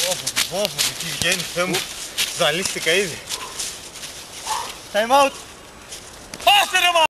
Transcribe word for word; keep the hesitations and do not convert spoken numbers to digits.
Ω, ω, τι βγαίνει, Θεέ μου. Ζαλίστηκα ήδη. Time out. Πάστε ρε μα!